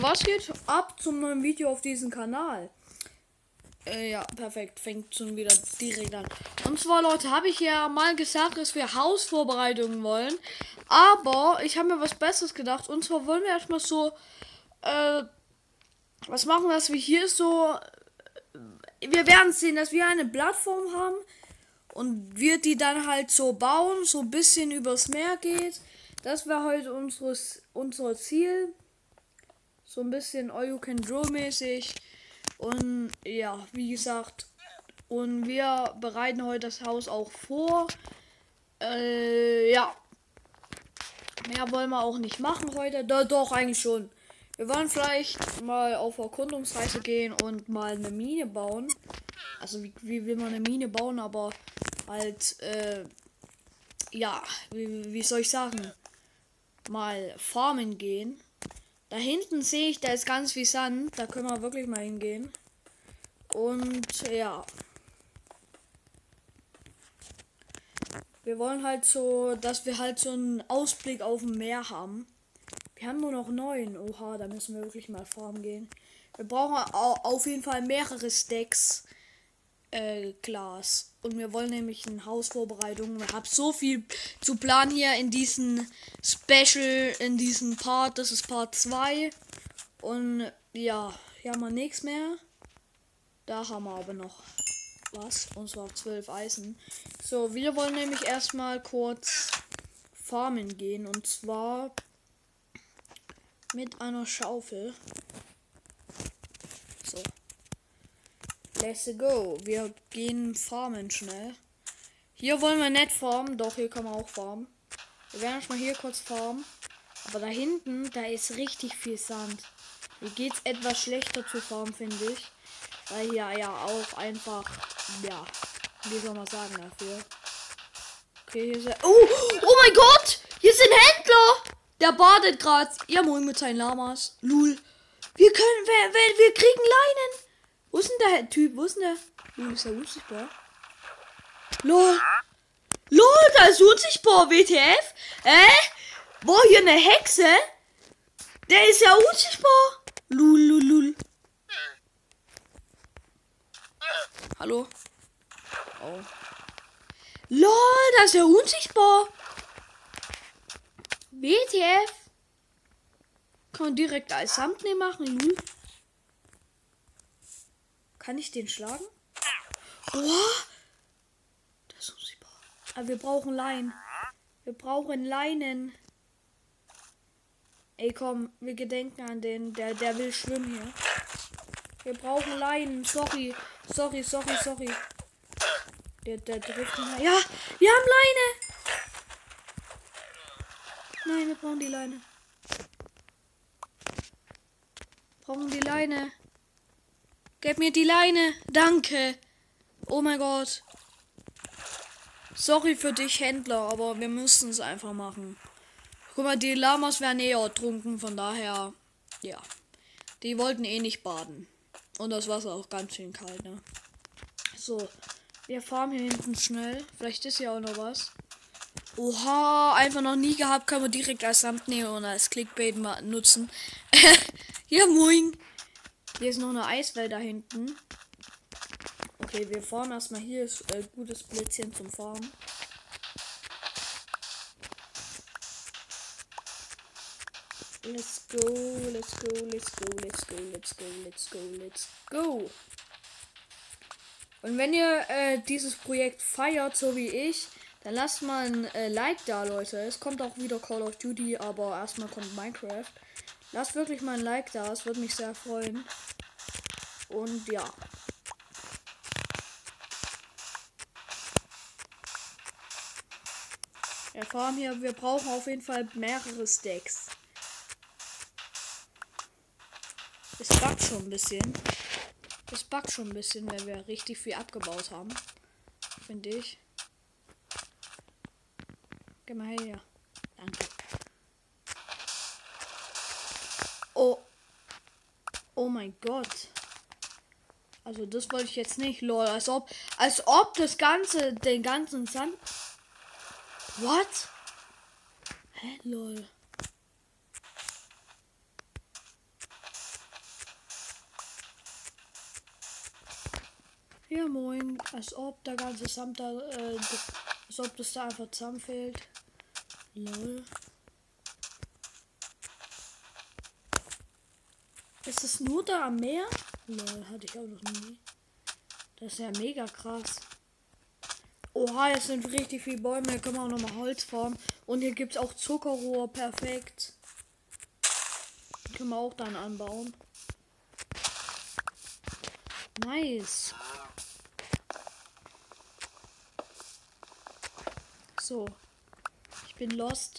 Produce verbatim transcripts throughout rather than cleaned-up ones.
was geht ab zum neuen Video auf diesem Kanal? Äh, ja, perfekt. Fängt schon wieder direkt an. Und zwar, Leute, habe ich ja mal gesagt, dass wir Hausvorbereitungen wollen. Aber ich habe mir was Besseres gedacht. Und zwar wollen wir erstmal so, äh, was machen, dass wir hier so, wir werden sehen, dass wir eine Plattform haben. Und wir die dann halt so bauen, so ein bisschen übers Meer geht. Das wäre heute unseres, unser Ziel. So ein bisschen All You Can Draw mäßig. Und ja, wie gesagt. Und wir bereiten heute das Haus auch vor. Äh, ja. Mehr wollen wir auch nicht machen heute. Doch, doch, eigentlich schon. Wir wollen vielleicht mal auf Erkundungsreise gehen und mal eine Mine bauen. Also wie, wie will man eine Mine bauen, aber halt, äh, ja, wie, wie soll ich sagen, mal farmen gehen. Da hinten sehe ich, da ist ganz viel Sand, da können wir wirklich mal hingehen. Und ja, wir wollen halt so, dass wir halt so einen Ausblick auf dem Meer haben. Wir haben nur noch neun. Oha, da müssen wir wirklich mal farmen gehen. Wir brauchen auf jeden Fall mehrere Stacks äh, Glas. Und wir wollen nämlich eine Hausvorbereitung. Ich habe so viel zu planen hier in diesem Special, in diesem Part. Das ist Part zwei. Und ja, hier haben wir nichts mehr. Da haben wir aber noch was. Und zwar zwölf Eisen. So, wir wollen nämlich erstmal kurz farmen gehen. Und zwar mit einer Schaufel. So. Let's go. Wir gehen farmen schnell. Hier wollen wir nicht farmen. Doch, hier kann man auch farmen. Wir werden erstmal hier kurz farmen. Aber da hinten, da ist richtig viel Sand. Hier geht es etwas schlechter zu farmen, finde ich. Weil hier ja auch einfach, ja, wie soll man sagen dafür. Okay, hier ist er. Oh, oh mein Gott! Hier sind Händler! Der badet gerade. Ja, moin mit seinen Lamas. Lul. Wir können, wir, wir, wir kriegen Leinen. Wo ist denn der Typ? Wo ist denn der? Lul, ist der unsichtbar? Lol. Lol, da ist unsichtbar. W T F? Hä? Boah, hier eine Hexe? Der ist ja unsichtbar. Lul, lul, lul. Hallo? Oh. Lol, da ist ja unsichtbar. W T F? Kann man direkt als Thumbnail machen, Lul. Kann ich den schlagen? Boah! Das ist unsichtbar. Aber wir brauchen Leinen. Wir brauchen Leinen. Ey, komm, wir gedenken an den. Der, der will schwimmen hier. Wir brauchen Leinen. Sorry. Sorry, sorry, sorry. Der, der trifft ihn. Ja, wir haben Leine. Nein, wir brauchen die Leine. Brauchen die Leine. Gib mir die Leine. Danke. Oh mein Gott. Sorry für dich, Händler, aber wir müssen es einfach machen. Guck mal, die Lamas werden eh ertrunken, von daher, ja. Die wollten eh nicht baden. Und das Wasser auch ganz schön kalt, ne? So, wir fahren hier hinten schnell. Vielleicht ist hier auch noch was. Oha, einfach noch nie gehabt, können wir direkt als Thumbnail und als Clickbait mal nutzen. Ja, moin. Hier ist noch eine Eiswelt da hinten. Okay, wir fahren erstmal. Hier ist äh, gutes Plätzchen zum Fahren. Let's go, let's go, let's go, let's go, let's go, let's go, let's go. Und wenn ihr äh, dieses Projekt feiert, so wie ich, dann lasst mal ein äh, Like da, Leute. Es kommt auch wieder Call of Duty, aber erstmal kommt Minecraft. Lasst wirklich mal ein Like da, es würde mich sehr freuen. Und ja. Wir fahren hier, wir brauchen auf jeden Fall mehrere Stacks. Es buggt schon ein bisschen. Es buggt schon ein bisschen, weil wir richtig viel abgebaut haben. Finde ich. Geh mal her. Danke. Oh. Oh mein Gott. Also das wollte ich jetzt nicht, lol. Als ob, als ob das Ganze, den ganzen Sand... What? Hä, lol. Ja, moin. Als ob der ganze Samt da, äh, als ob das da einfach zusammenfällt. Lol. Ist es nur da am Meer? Lol, hatte ich auch noch nie. Das ist ja mega krass. Oha, jetzt sind richtig viele Bäume. Hier können wir auch nochmal Holz formen. Und hier gibt es auch Zuckerrohr. Perfekt. Die können wir auch dann anbauen. Nice. So. Ich bin lost.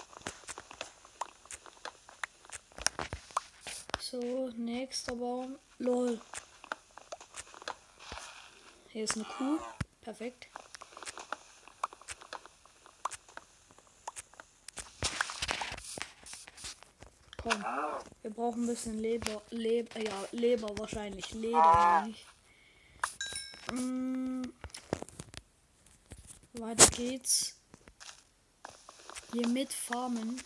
So, nächster Baum. Lol. Hier ist eine Kuh. Perfekt. Komm. Wir brauchen ein bisschen Leber. Leber. Ja, Leber wahrscheinlich. Leder nicht. Mm. Weiter geht's. Hier mit Farmen.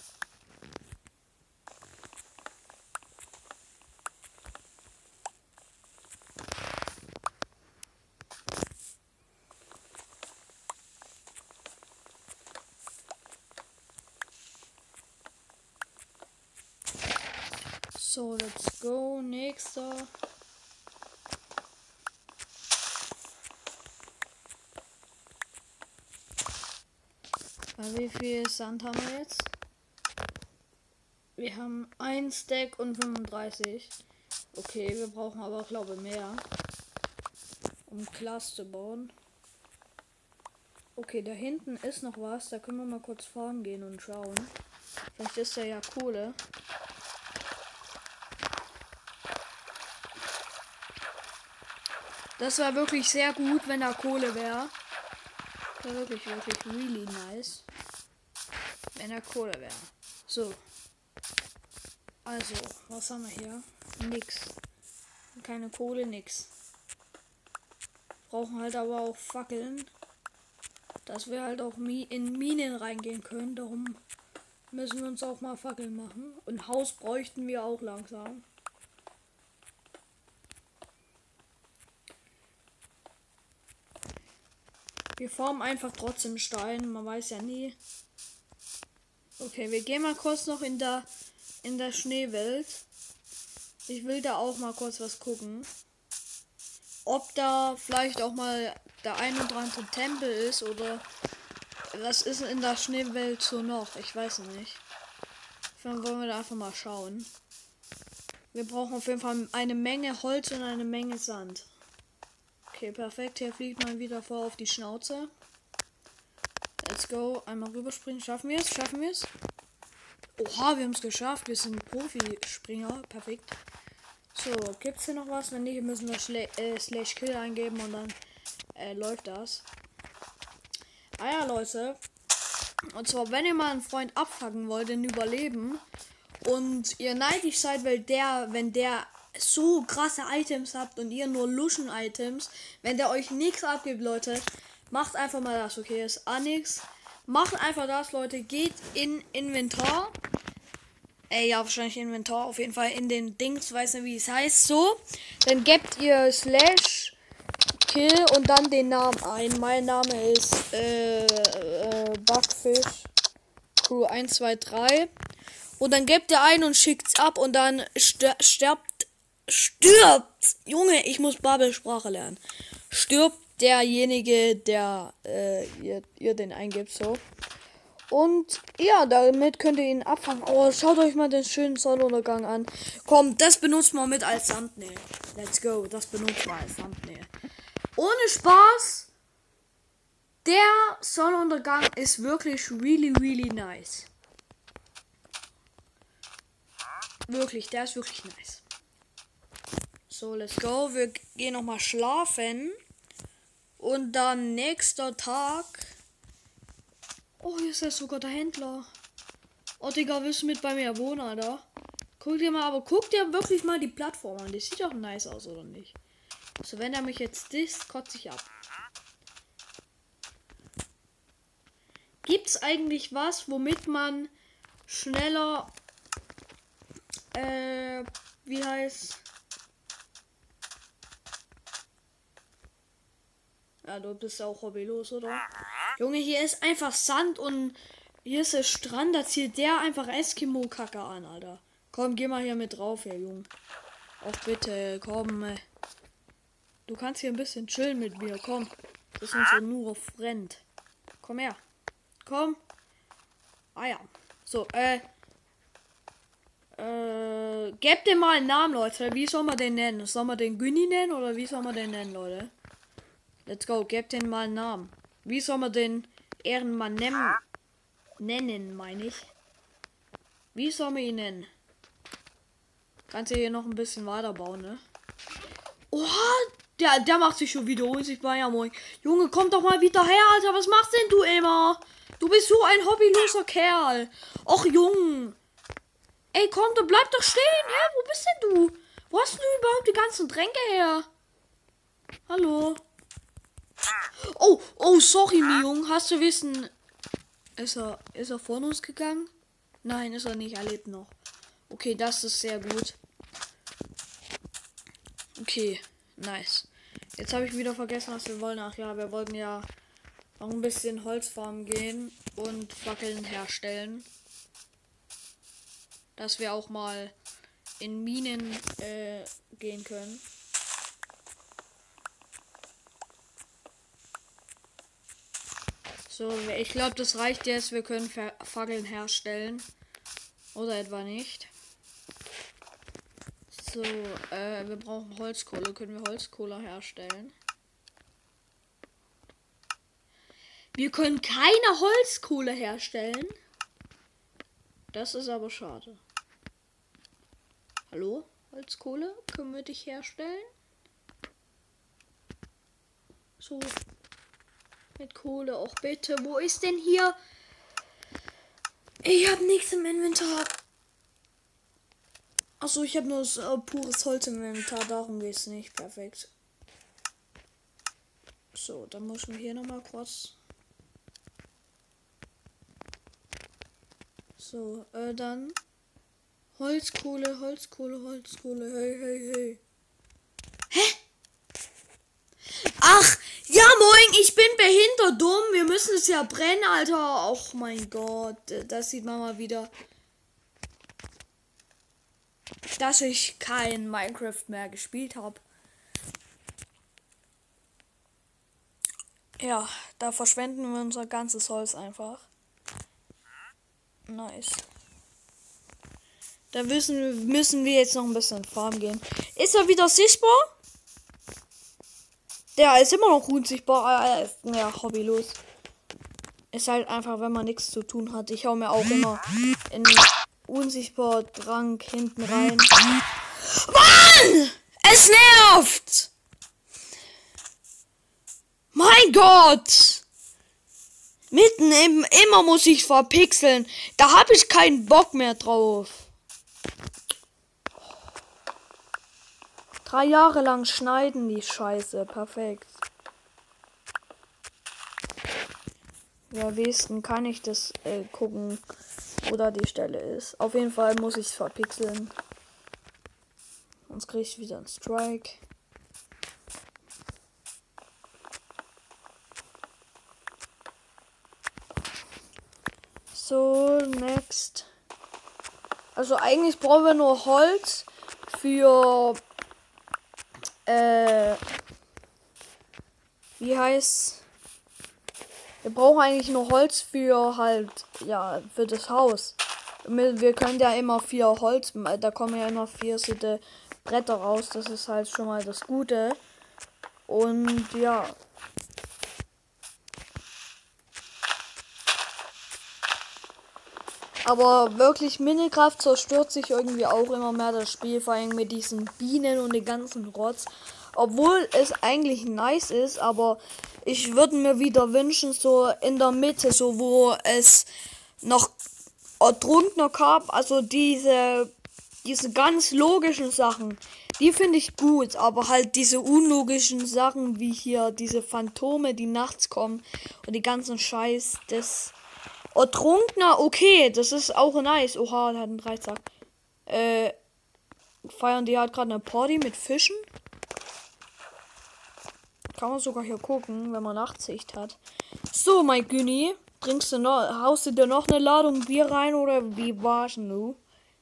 So, let's go. Nächster. Wie viel Sand haben wir jetzt? Wir haben ein Stack und fünfunddreißig. Okay, wir brauchen aber, glaube ich, mehr. Um Glas zu bauen. Okay, da hinten ist noch was. Da können wir mal kurz fahren gehen und schauen. Vielleicht ist da ja Kohle. Das war wirklich sehr gut, wenn da Kohle wäre. Wäre wirklich, wirklich really nice. Wenn da Kohle wäre. So. Also, was haben wir hier? Nix. Keine Kohle, nix. Brauchen halt aber auch Fackeln. Dass wir halt auch in Minen reingehen können. Darum müssen wir uns auch mal Fackeln machen. Und Haus bräuchten wir auch langsam. Wir formen einfach trotzdem Stein. Man weiß ja nie. Okay, wir gehen mal kurz noch in der in der Schneewelt. Ich will da auch mal kurz was gucken. Ob da vielleicht auch mal der ein oder andere Tempel ist oder was ist in der Schneewelt so noch? Ich weiß nicht. Dann wollen wir da einfach mal schauen. Wir brauchen auf jeden Fall eine Menge Holz und eine Menge Sand. Okay, perfekt. Hier fliegt man wieder vor auf die Schnauze. Let's go. Einmal rüberspringen. Schaffen wir es? Schaffen wir es? Oha, wir haben es geschafft. Wir sind Profi-Springer. Perfekt. So, gibt es hier noch was? Wenn nicht, müssen wir Schla äh, Slash Kill eingeben und dann äh, läuft das. Ah ja, Leute. Und zwar, wenn ihr mal einen Freund abfangen wollt, den Überleben und ihr neidisch seid, weil der, wenn der so krasse Items habt und ihr nur Luschen-Items, wenn der euch nichts abgibt, Leute, macht einfach mal das, okay? Ist auch nix. Macht einfach das, Leute. Geht in Inventar. Ey, ja, wahrscheinlich Inventar. Auf jeden Fall in den Dings, weiß nicht, wie es heißt. So. Dann gebt ihr Slash Kill und dann den Namen ein. Mein Name ist äh, äh, Backfish Crew eins zwei drei. Und dann gebt ihr ein und schickt's ab und dann ster sterbt. Stirbt! Junge, ich muss Babelsprache lernen. Stirbt derjenige, der äh, ihr, ihr den eingibt, so. Und ja, damit könnt ihr ihn abfangen. Oh, schaut euch mal den schönen Sonnenuntergang an. Komm, das benutzt man mit als Thumbnail. Let's go, das benutzt man als Thumbnail. Ohne Spaß. Der Sonnenuntergang ist wirklich really, really nice. Wirklich, der ist wirklich nice. So, let's go. Wir gehen nochmal schlafen. Und dann nächster Tag. Oh, hier ist ja sogar der Händler. Oh, Digga, willst du mit bei mir wohnen, Alter? Guck dir mal, aber guck dir wirklich mal die Plattform an. Die sieht doch nice aus, oder nicht? So, wenn er mich jetzt disst, kotze ich ab. Gibt's eigentlich was, womit man schneller, äh, wie heißt, Ja, du bist auch hobbylos, oder? Junge, hier ist einfach Sand und hier ist der Strand. Da zieht der einfach Eskimo-Kacke an, Alter. Komm, geh mal hier mit drauf, ja, Junge. Auch bitte, komm. Ey. Du kannst hier ein bisschen chillen mit mir, komm. Das ist unser nur Friend. Komm her. Komm. Ah ja. So, äh. Äh. Gebt dem mal einen Namen, Leute. Wie soll man den nennen? Soll man den Günni nennen oder wie soll man den nennen, Leute? Let's go. Gebt den mal einen Namen. Wie soll man den Ehrenmann nennen? Nennen, meine ich. Wie soll man ihn nennen? Kannst du hier noch ein bisschen weiterbauen, ne? Oha! Der, der macht sich schon wieder unsichtbar. Ja, moin. Junge, komm doch mal wieder her, Alter. Was machst denn du immer? Du bist so ein hobbyloser Kerl. Och, Junge. Ey, komm, du bleib doch stehen. Hä? Wo bist denn du? Wo hast du überhaupt die ganzen Tränke her? Hallo? Oh, oh, sorry, mi Junge. Hast du wissen... Ist er, ist er von uns gegangen? Nein, ist er nicht. Er lebt noch. Okay, das ist sehr gut. Okay, nice. Jetzt habe ich wieder vergessen, was wir wollen. Ach ja, wir wollten ja noch ein bisschen Holzfarmen gehen und Fackeln herstellen. Dass wir auch mal in Minen äh, gehen können. So, ich glaube, das reicht jetzt. Wir können Ver Fackeln herstellen. Oder etwa nicht. So, äh, wir brauchen Holzkohle. Können wir Holzkohle herstellen? Wir können keine Holzkohle herstellen. Das ist aber schade. Hallo? Holzkohle? Können wir dich herstellen? So. Mit Kohle auch bitte. Wo ist denn hier? Ich habe nichts im Inventar. Achso, ich habe nur das, äh, pures Holz im Inventar. Darum geht es nicht. Perfekt. So, dann müssen wir hier nochmal kurz. So, äh, dann. Holzkohle, Holzkohle, Holzkohle. Hey, hey, hey. Hä? Ach, ja moin, ich bin behindert dumm. Wir müssen es ja brennen, Alter. Och mein Gott, das sieht man mal wieder. Dass ich kein Minecraft mehr gespielt habe. Ja, da verschwenden wir unser ganzes Holz einfach. Nice. Da müssen, müssen wir jetzt noch ein bisschen farmen gehen. Ist er wieder sichtbar? Der ist immer noch unsichtbar. Äh, ja, hobbylos. Ist halt einfach, wenn man nichts zu tun hat. Ich hau mir auch immer in unsichtbar Trank hinten rein. Mann! Es nervt! Mein Gott! Mitten im, immer muss ich verpixeln. Da habe ich keinen Bock mehr drauf. Drei Jahre lang schneiden die Scheiße. Perfekt. Ja, am besten kann ich das äh, gucken, wo da die Stelle ist. Auf jeden Fall muss ich es verpixeln. Sonst kriege ich wieder einen Strike. So, next. Also eigentlich brauchen wir nur Holz für äh wie heißt wir brauchen eigentlich nur Holz für halt ja für das Haus. Wir können ja immer vier Holz, da kommen ja immer vier Sitte Bretter raus. Das ist halt schon mal das Gute. Und ja. Aber wirklich, Minecraft zerstört sich irgendwie auch immer mehr das Spiel, vor allem mit diesen Bienen und den ganzen Rotz. Obwohl es eigentlich nice ist, aber ich würde mir wieder wünschen, so in der Mitte, so wo es noch Ertrunkner gab, also diese, diese ganz logischen Sachen, die finde ich gut, aber halt diese unlogischen Sachen, wie hier diese Phantome, die nachts kommen und die ganzen Scheiß, das... Ertrunkener, okay, das ist auch nice. Oha, der hat einen Dreizack. Äh, feiern die halt gerade eine Party mit Fischen? Kann man sogar hier gucken, wenn man Nachtsicht hat. So, mein Günni. Bringst du noch, haust du dir noch eine Ladung Bier rein oder wie war's denn du?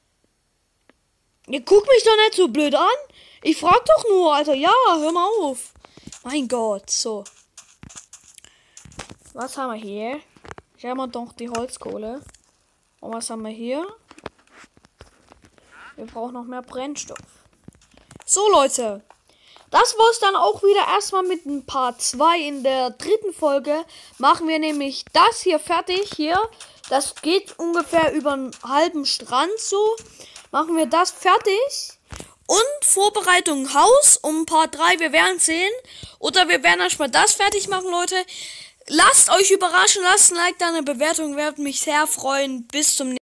Ihr guckt mich doch nicht so blöd an. Ich frag doch nur, Alter. Ja, hör mal auf. Mein Gott, so. Was haben wir hier? Hier haben wir doch die Holzkohle. Und was haben wir hier? Wir brauchen noch mehr Brennstoff. So, Leute. Das war's dann auch wieder erstmal mit dem Part zwei. In der dritten Folge machen wir nämlich das hier fertig. Hier, das geht ungefähr über einen halben Strand so. Machen wir das fertig. Und Vorbereitung Haus um Part drei. Wir werden sehen. Oder wir werden erstmal das fertig machen, Leute. Lasst euch überraschen. Lasst ein Like, da eine Bewertung. Würde mich sehr freuen. Bis zum nächsten Mal.